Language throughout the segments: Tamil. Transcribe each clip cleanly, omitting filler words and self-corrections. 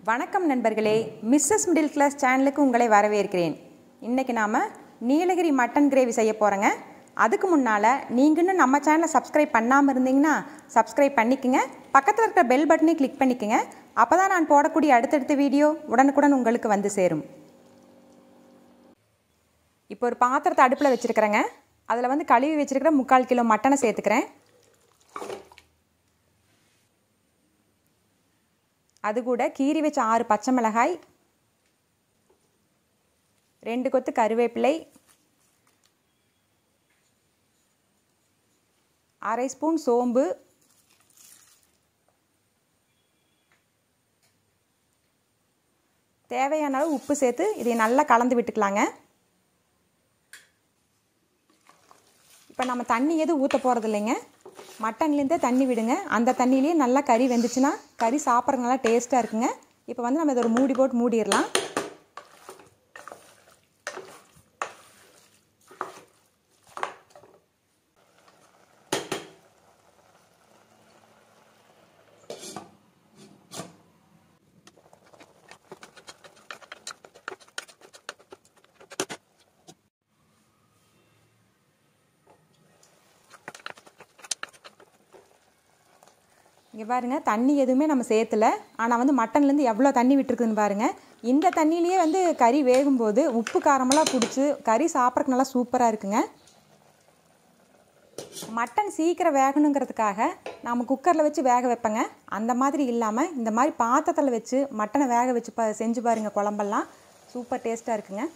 வணக்கம் நண்பர்களே, மிஸ்ஸஸ் மிடில் கிளாஸ் சேனலுக்கு உங்களை வரவேற்கிறேன். இன்றைக்கி நாம் நீலகிரி மட்டன் கிரேவி செய்ய போகிறோங்க. அதுக்கு முன்னால் நீங்கள் இன்னும் நம்ம சேனலை சப்ஸ்கிரைப் பண்ணாமல் இருந்தீங்கன்னா சப்ஸ்கிரைப் பண்ணிக்கோங்க. பக்கத்தில் இருக்கிற பெல் பட்டனை கிளிக் பண்ணிக்கோங்க. அப்போ தான் நான் போடக்கூடிய அடுத்தடுத்த வீடியோ உடனுக்குடன் உங்களுக்கு வந்து சேரும். இப்போ ஒரு பாத்திரத்தை அடுப்பில் வச்சுருக்கிறேங்க. அதில் வந்து கழுவி வச்சுருக்கிற 3/4 கிலோ மட்டனை சேர்த்துக்கிறேன். அது கூட கீறி வச்ச 6 பச்சை மிளகாய், 2 கொத்து கருவேப்பிலை, 1/2 ஸ்பூன் சோம்பு, தேவையான அளவு உப்பு சேர்த்து இதை நல்லா கலந்து விட்டுக்கலாங்க. இப்போ நம்ம தண்ணி எதுவும் ஊற்ற போகிறது இல்லைங்க. மட்டன்லேருந்தே தண்ணி விடுங்க. அந்த தண்ணியிலேயே நல்லா கறி வெந்துச்சுன்னா கறி சாப்பிட்றதுக்கு நல்லா டேஸ்ட்டாக இருக்குங்க. இப்போ வந்து நம்ம இதை ஒரு மூடி போட்டு மூடிடலாம். இங்கே பாருங்கள், தண்ணி எதுவுமே நம்ம சேர்த்துல. ஆனால் வந்து மட்டன்லேருந்து எவ்வளோ தண்ணி விட்டுருக்குதுன்னு பாருங்கள். இந்த தண்ணியிலேயே வந்து கறி வேகும்போது உப்பு காரமெல்லாம் பிடிச்சி கறி சாப்பிட்றதுக்கு நல்லா சூப்பராக இருக்குங்க. மட்டன் சீக்கிரம் வேகணுங்கிறதுக்காக நாம் குக்கரில் வச்சு வேக வைப்பேங்க. அந்த மாதிரி இல்லாமல் இந்த மாதிரி பாத்திரத்தில் வச்சு மட்டனை வேக வச்சு செஞ்சு பாருங்கள். குழம்பெல்லாம் சூப்பர் டேஸ்ட்டாக இருக்குங்க.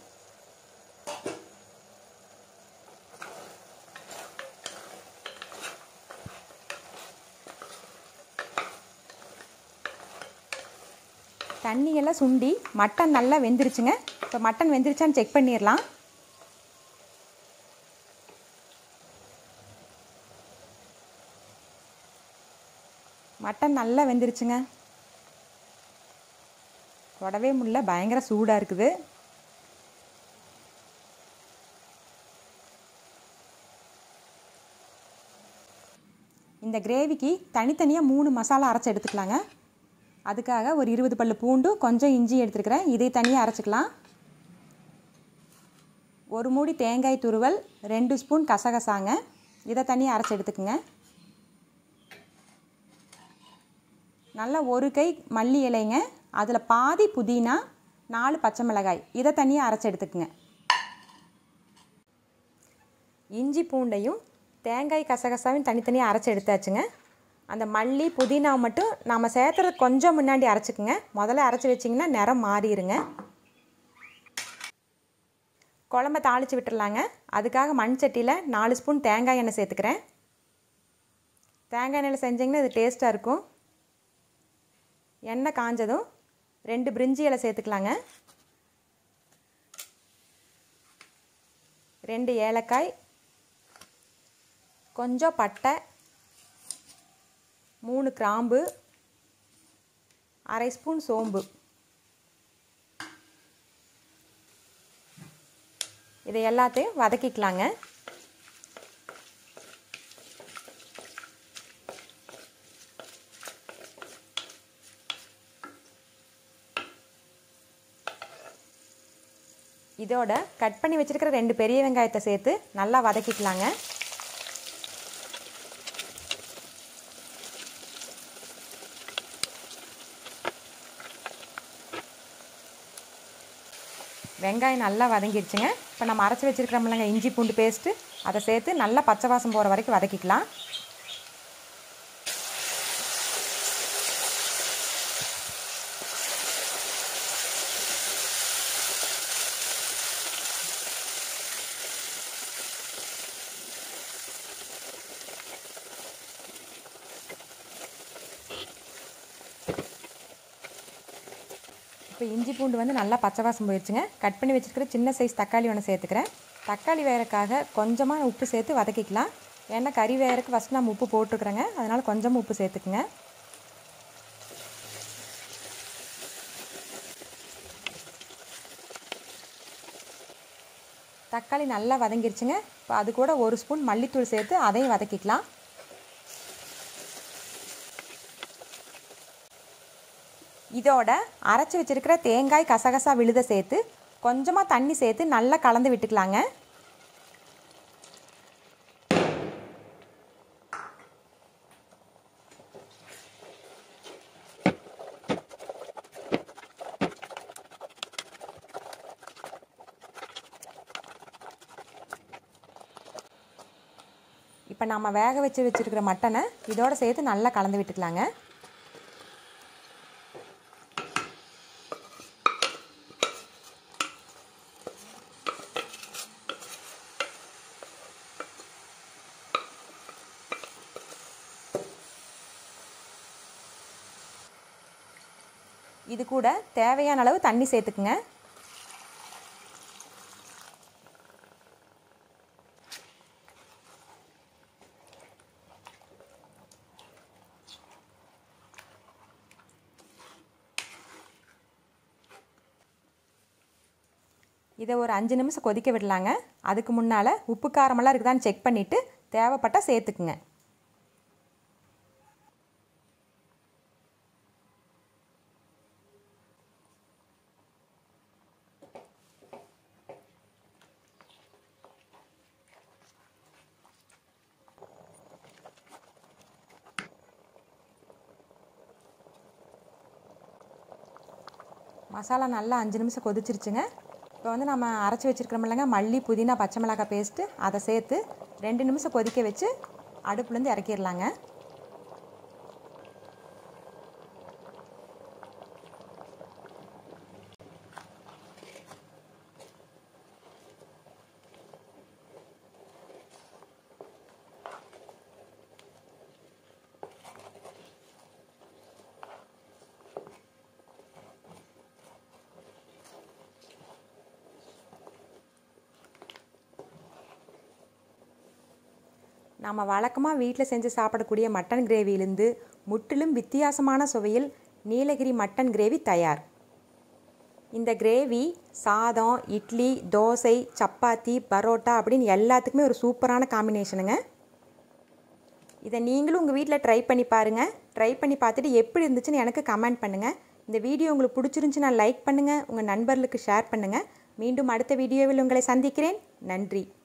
தண்ணியெல்லாம் சுண்டி மட்டன் நல்லா வெந்துருச்சுங்க. இப்போ மட்டன் வெந்துருச்சான்னு செக் பண்ணிடலாம். மட்டன் நல்லா வெந்துருச்சுங்க. தொடவே முடியல, பயங்கர சூடாக இருக்குது. இந்த கிரேவிக்கு தனித்தனியாக 3 மசாலா அரைச்சி எடுத்துக்கலாங்க. அதுக்காக ஒரு 20 பல்லு பூண்டு, கொஞ்சம் இஞ்சி எடுத்துருக்கிறேன். இதை தனியாக அரைச்சிக்கலாம். ஒரு மூடி தேங்காய் துருவல், 2 ஸ்பூன் கசகசாங்க, இதை தனியாக அரைச்சி எடுத்துக்குங்க. நல்லா ஒரு கை மல்லி இலைங்க, அதில் பாதி புதினா, 4 பச்சை மிளகாய், இதை தனியாக அரைச்சி எடுத்துக்குங்க. இஞ்சி பூண்டையும் தேங்காய் கசகசாவையும் தனித்தனியாக அரைச்சி எடுத்தாச்சுங்க. அந்த மல்லி புதினா மட்டும் நாம் சேர்த்துறது கொஞ்சம் முன்னாடி அரைச்சிக்குங்க. முதல்ல அரைச்சி வச்சிங்கன்னா நிறம் மாறிடுங்க. குழம்ப தாளித்து விட்டுடலாங்க. அதுக்காக மண் சட்டியில் 4 ஸ்பூன் தேங்காய் எண்ணெய் சேர்த்துக்கிறேன். தேங்காய் எண்ணெயில் செஞ்சிங்கன்னா இது டேஸ்ட்டாக இருக்கும். எண்ணெய் காஞ்சதும் 2 பிரிஞ்சி இலை சேர்த்துக்கலாங்க. 2 ஏலக்காய், கொஞ்சம் பட்டை, 3 கிராம்பு, 1/2 ஸ்பூன் சோம்பு, இதை எல்லாத்தையும் வதக்கிக்கலாங்க. இதோட கட் பண்ணி வச்சிருக்கிற 2 பெரிய வெங்காயத்தை சேர்த்து நல்லா வதக்கிக்கலாங்க. வெங்காயம் நல்லா வதங்கிடுச்சுங்க. இப்போ நம்ம அரைச்சி வச்சுருக்கிறோம்லங்க இஞ்சி பூண்டு பேஸ்ட்டு, அதை சேர்த்து நல்லா பச்சை வாசம் போகிற வரைக்கும் வதக்கிக்கலாம். இப்போ இஞ்சி பூண்டு வந்து நல்லா பச்சை வாசம் போயிடுச்சுங்க. கட் பண்ணி வச்சுருக்கிற சின்ன சைஸ் தக்காளி ஒன்று சேர்த்துக்கிறேன். தக்காளி வேகிறதுக்காக கொஞ்சமாக உப்பு சேர்த்து வதக்கிக்கலாம். ஏன்னா கறி வேகிறதுக்கு ஃபஸ்ட் நம்ம உப்பு போட்டுருக்குறேங்க, அதனால் கொஞ்சமாக உப்பு சேர்த்துக்குங்க. தக்காளி நல்லா வதங்கிருச்சுங்க. இப்போ அது கூட 1 ஸ்பூன் மல்லித்தூள் சேர்த்து அதையும் வதக்கிக்கலாம். இதோட அரைச்சி வச்சிருக்கிற தேங்காய் கசகசா விழுதை சேர்த்து கொஞ்சமாக தண்ணி சேர்த்து நல்லா கலந்து விட்டுக்கலாங்க. இப்போ நம்ம வேக வச்சிருக்கிற மட்டனை இதோட சேர்த்து நல்லா கலந்து விட்டுக்கலாங்க. இது கூட தேவையான அளவு தண்ணி சேர்த்துக்குங்க. இதை ஒரு 5 நிமிஷம் கொதிக்க விடலாங்க. அதுக்கு முன்னால் உப்பு காரமெல்லாம் இருக்குதான்னு செக் பண்ணிவிட்டு தேவைப்பட்டால் சேர்த்துக்குங்க. மசாலா நல்லா 5 நிமிஷம் கொதிச்சிருச்சுங்க. இப்போ வந்து நம்ம அரைச்சி வச்சுருக்கிறோமில்லங்க மல்லி புதினா பச்சை மிளகாய் பேஸ்ட்டு, அதை சேர்த்து 2 நிமிஷம் கொதிக்க வச்சு அடுப்புலேருந்து இறக்கிடலாங்க. நம்ம வழக்கமாக வீட்டில் செஞ்சு சாப்பிடக்கூடிய மட்டன் கிரேவியிலிருந்து முற்றிலும் வித்தியாசமான சுவையில் நீலகிரி மட்டன் கிரேவி தயார். இந்த கிரேவி சாதம், இட்லி, தோசை, சப்பாத்தி, பரோட்டா அப்படின்னு எல்லாத்துக்குமே ஒரு சூப்பரான காம்பினேஷனுங்க. இதை நீங்களும் உங்கள் வீட்டில் ட்ரை பண்ணி பாருங்கள். ட்ரை பண்ணி பார்த்துட்டு எப்படி இருந்துச்சுன்னு எனக்கு கமெண்ட் பண்ணுங்கள். இந்த வீடியோ உங்களுக்கு பிடிச்சிருந்துச்சுன்னா லைக் பண்ணுங்கள், உங்கள் நண்பர்களுக்கு ஷேர் பண்ணுங்கள். மீண்டும் அடுத்த வீடியோவில் உங்களை சந்திக்கிறேன். நன்றி.